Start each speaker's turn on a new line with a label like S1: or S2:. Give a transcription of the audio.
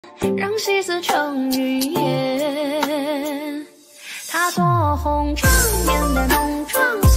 S1: 让戏子成语言。他做红帐面的浓妆。